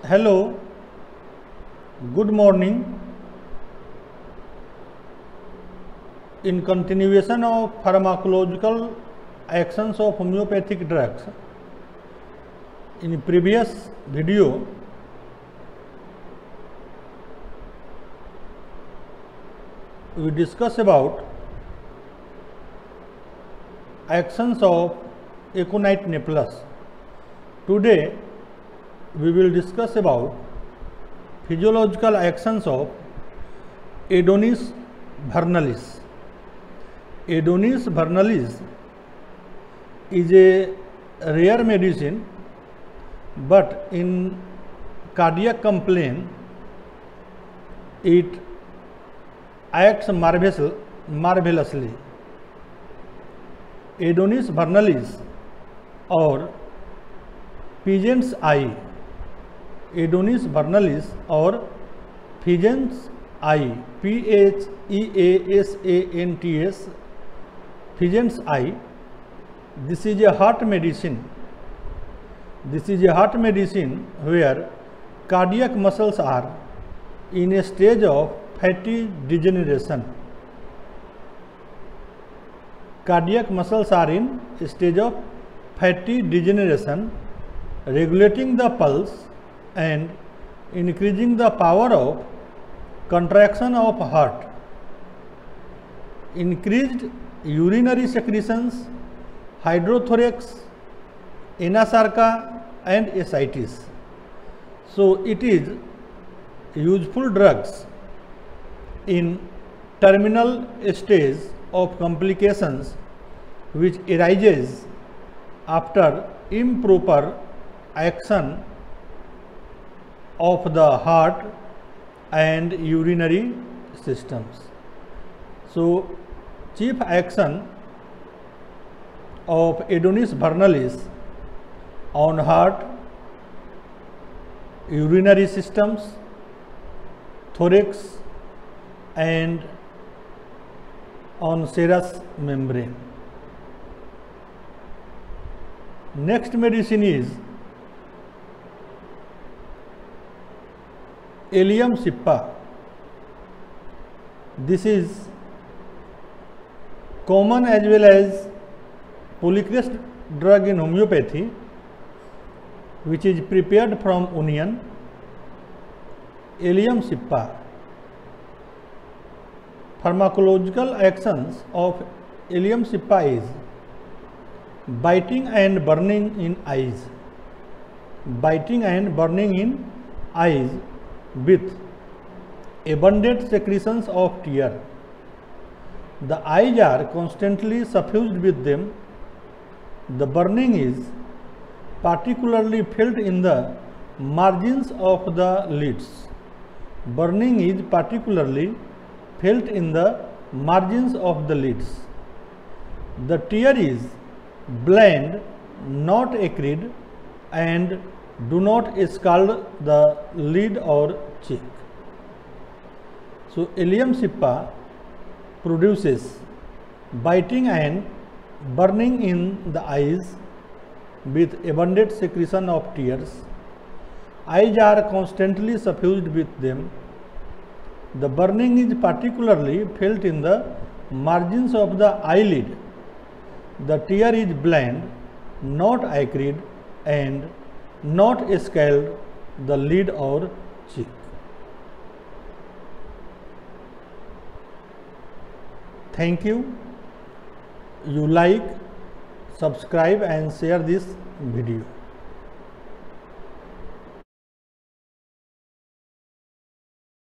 Hello, good morning. In continuation of pharmacological actions of homeopathic drugs, in previous video we discussed about actions of Aconite Napellus. Today we will discuss about physiological actions of Adonis vernalis. Adonis vernalis is a rare medicine, but in cardiac complaint it acts marvelously. Adonis vernalis or pigeon's eye, Adonis vernalis or pigeon's eye, P-H-E-A-S-A-N-T-S, pigeon's eye. This is a heart medicine. This is a heart medicine where cardiac muscles are in a stage of fatty degeneration. Cardiac muscles are in a stage of fatty degeneration, regulating the pulse and increasing the power of contraction of heart. Increased urinary secretions, hydrothorax, anasarca and ascites. So it is useful drugs in terminal stage of complications which arises after improper action of the heart and urinary systems. So chief action of Adonis vernalis on heart, urinary systems, thorax and on serous membrane. Next medicine is Allium cepa. This is common as well as polycrest drug in homeopathy, which is prepared from onion. Allium cepa. Pharmacological actions of Allium cepa is biting and burning in eyes. Biting and burning in eyes with abundant secretions of tear. The eyes are constantly suffused with them. The burning is particularly felt in the margins of the lids. Burning is particularly felt in the margins of the lids. The tear is bland, not acrid, and do not scald the lid or cheek. So Allium cepa produces biting and burning in the eyes with abundant secretion of tears. Eyes are constantly suffused with them. The burning is particularly felt in the margins of the eyelid. The tear is bland, not acrid, and not scald the lid or cheek. Thank you. You like, subscribe and share this video.